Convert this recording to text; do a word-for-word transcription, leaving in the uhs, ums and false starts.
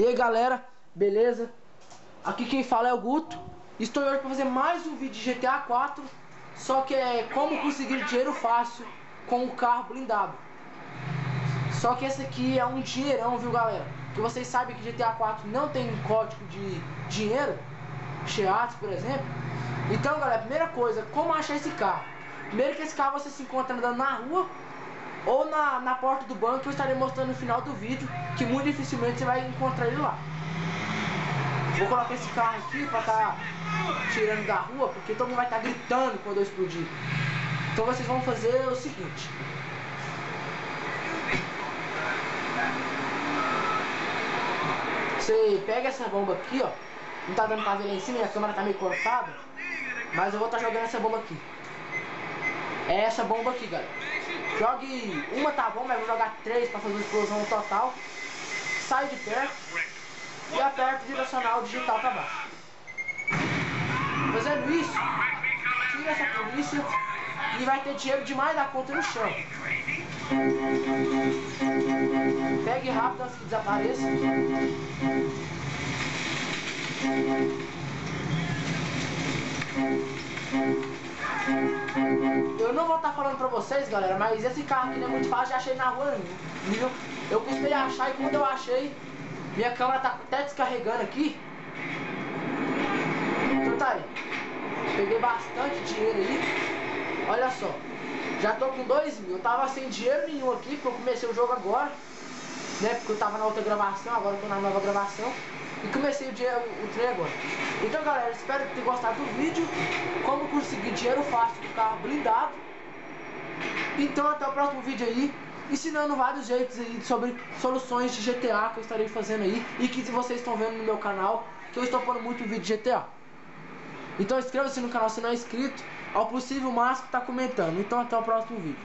E aí galera, beleza? Aqui quem fala é o Guto. Estou hoje para fazer mais um vídeo de G T A quatro. Só que é como conseguir dinheiro fácil com o carro blindado. Só que esse aqui é um dinheirão, viu galera? Que vocês sabem que G T A quatro não tem código de dinheiro, Sheatos, por exemplo. Então galera, primeira coisa, como achar esse carro? Primeiro que esse carro você se encontra andando na rua ou na, na porta do banco, que eu estarei mostrando no final do vídeo, que muito dificilmente você vai encontrar ele lá. Vou colocar esse carro aqui para estar tá tirando da rua, porque todo mundo vai estar tá gritando quando eu explodir. Então vocês vão fazer o seguinte: você pega essa bomba aqui, ó. Não tá dando pra ver lá em cima, e a câmera tá meio cortada, mas eu vou estar tá jogando essa bomba aqui. É essa bomba aqui, galera. Jogue uma, tá bom, mas vou jogar três para fazer a explosão total. Sai de perto e aperta o direcional digital para baixo. Fazendo isso, tira essa polícia e vai ter dinheiro demais da conta no chão. Pegue rápido antes que desapareça. Eu não vou estar falando pra vocês, galera, mas esse carro aqui não é muito fácil de achar na rua, viu? Eu custei achar e quando eu achei, minha câmera tá até descarregando aqui. Então tá aí. Peguei bastante dinheiro aí. Olha só. Já tô com dois mil. Eu tava sem dinheiro nenhum aqui, porque eu comecei o jogo agora, né? Porque eu tava na outra gravação, agora eu tô na nova gravação. E comecei o, dia, o trem agora. Então galera, espero que tenham gostado do vídeo. Como conseguir dinheiro fácil com o carro blindado. Então até o próximo vídeo aí, ensinando vários jeitos aí sobre soluções de G T A que eu estarei fazendo aí. E que vocês estão vendo no meu canal, que eu estou pondo muito vídeo de G T A. Então inscreva-se no canal se não é inscrito. Ao possível máximo tá comentando. Então até o próximo vídeo.